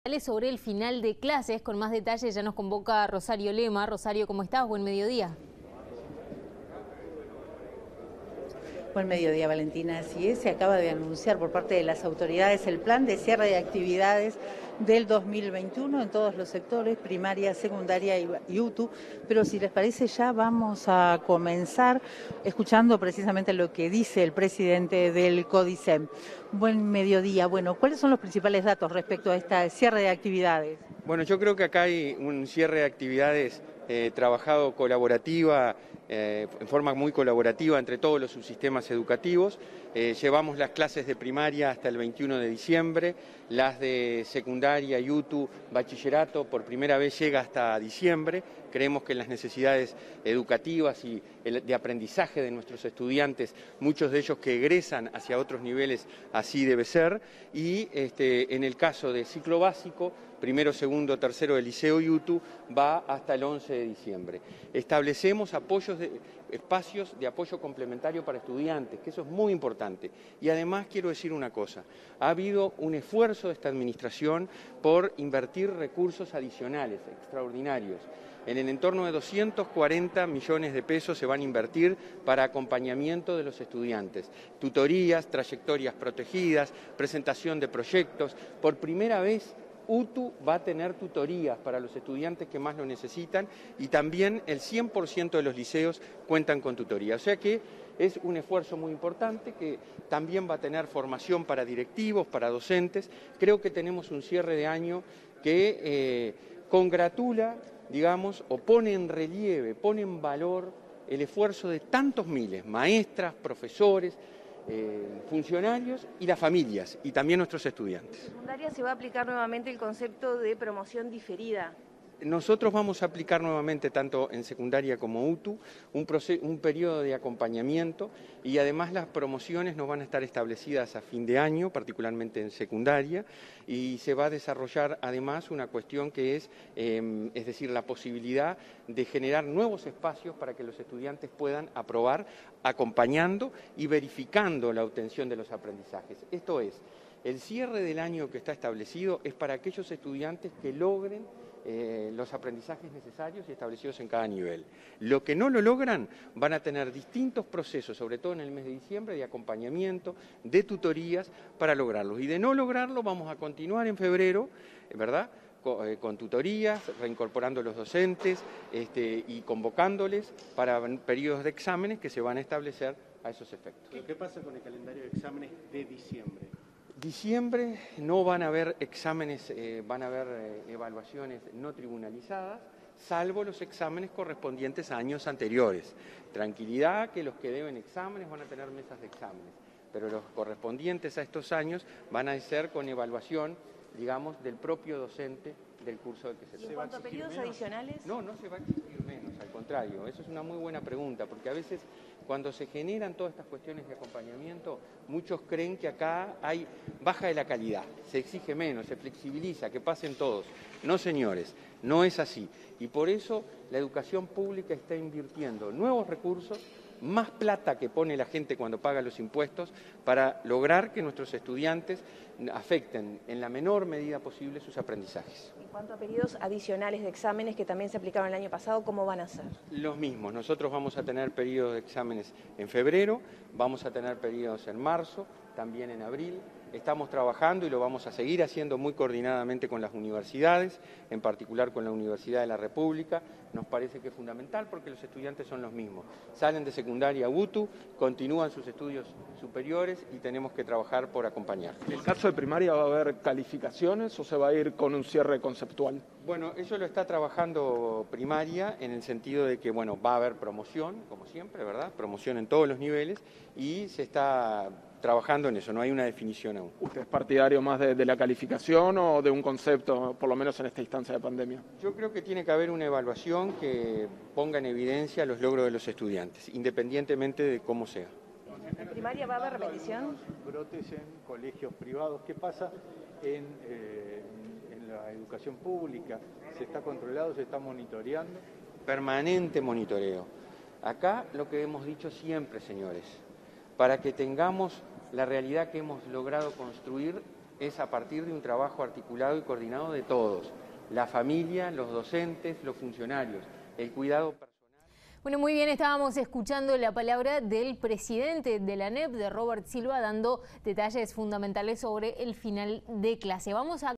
Sobre el final de clases, con más detalles ya nos convoca Rosario Lema. Rosario, ¿cómo estás? Buen mediodía. Buen mediodía, Valentina. Así es, se acaba de anunciar por parte de las autoridades el plan de cierre de actividades del 2021 en todos los sectores, primaria, secundaria y UTU. Pero si les parece, ya vamos a comenzar escuchando precisamente lo que dice el presidente del CODICEM. Buen mediodía. Bueno, ¿cuáles son los principales datos respecto a este cierre de actividades? Bueno, yo creo que acá hay un cierre de actividades trabajado colaborativa, en forma muy colaborativa entre todos los subsistemas educativos. Llevamos las clases de primaria hasta el 21 de diciembre, las de secundaria, UTU, bachillerato, por primera vez llega hasta diciembre. Creemos que las necesidades educativas y de aprendizaje de nuestros estudiantes, muchos de ellos que egresan hacia otros niveles, así debe ser. Y en el caso de ciclo básico, primero, segundo, tercero del liceo y UTU, va hasta el 11 de diciembre. Establecemos espacios de apoyo complementario para estudiantes, que eso es muy importante. Y además quiero decir una cosa, ha habido un esfuerzo de esta administración por invertir recursos adicionales, extraordinarios. En el entorno de 240 millones de pesos se van a invertir para acompañamiento de los estudiantes. Tutorías, trayectorias protegidas, presentación de proyectos. Por primera vez, UTU va a tener tutorías para los estudiantes que más lo necesitan y también el 100% de los liceos cuentan con tutoría. O sea que es un esfuerzo muy importante que también va a tener formación para directivos, para docentes. Creo que tenemos un cierre de año que congratula, digamos, o pone en relieve, pone en valor el esfuerzo de tantos miles, maestras, profesores, funcionarios y las familias y también nuestros estudiantes. En secundaria se va a aplicar nuevamente el concepto de promoción diferida. Nosotros vamos a aplicar nuevamente, tanto en secundaria como UTU, un periodo de acompañamiento y además las promociones nos van a estar establecidas a fin de año, particularmente en secundaria, y se va a desarrollar además una cuestión que es decir, la posibilidad de generar nuevos espacios para que los estudiantes puedan aprobar acompañando y verificando la obtención de los aprendizajes. Esto es, el cierre del año que está establecido es para aquellos estudiantes que logren los aprendizajes necesarios y establecidos en cada nivel. Lo que no lo logran van a tener distintos procesos, sobre todo en el mes de diciembre, de acompañamiento, de tutorías para lograrlos. Y de no lograrlo vamos a continuar en febrero, ¿verdad?, con tutorías, reincorporando a los docentes y convocándoles para periodos de exámenes que se van a establecer a esos efectos. ¿Qué pasa con el calendario de exámenes de diciembre? Diciembre no van a haber exámenes, van a haber evaluaciones no tribunalizadas, salvo los exámenes correspondientes a años anteriores. Tranquilidad que los que deben exámenes van a tener mesas de exámenes, pero los correspondientes a estos años van a ser con evaluación, digamos, del propio docente del curso del que se trata. ¿Y en cuanto a periodos adicionales? No, no se va a exigir menos, al contrario. Eso es una muy buena pregunta, porque a veces cuando se generan todas estas cuestiones de acompañamiento, muchos creen que acá hay baja de la calidad, se exige menos, se flexibiliza, que pasen todos. No, señores, no es así. Y por eso la educación pública está invirtiendo nuevos recursos, más plata que pone la gente cuando paga los impuestos para lograr que nuestros estudiantes afecten en la menor medida posible sus aprendizajes. En cuanto a periodos adicionales de exámenes que también se aplicaron el año pasado, ¿cómo van a ser? Los mismos. Nosotros vamos a tener periodos de exámenes en febrero, vamos a tener periodos en marzo, también en abril. Estamos trabajando y lo vamos a seguir haciendo muy coordinadamente con las universidades, en particular con la Universidad de la República. Nos parece que es fundamental porque los estudiantes son los mismos. Salen de secundaria UTU, continúan sus estudios superiores y tenemos que trabajar por acompañar. ¿En el caso de primaria va a haber calificaciones o se va a ir con un cierre conceptual? Bueno, eso lo está trabajando primaria en el sentido de que, bueno, va a haber promoción, como siempre, ¿verdad? Promoción en todos los niveles y se está trabajando en eso, no hay una definición aún. ¿Usted es partidario más de la calificación o de un concepto, por lo menos en esta instancia de pandemia? Yo creo que tiene que haber una evaluación que ponga en evidencia los logros de los estudiantes, independientemente de cómo sea. ¿En primaria va a haber repetición? Brotes en colegios privados. ¿Qué pasa en la educación pública? ¿Se está controlado, se está monitoreando? Permanente monitoreo. Acá lo que hemos dicho siempre, señores, para que tengamos la realidad que hemos logrado construir, es a partir de un trabajo articulado y coordinado de todos, la familia, los docentes, los funcionarios, el cuidado personal. Bueno, muy bien, estábamos escuchando la palabra del presidente de la ANEP, de Robert Silva, dando detalles fundamentales sobre el final de clase. Vamos a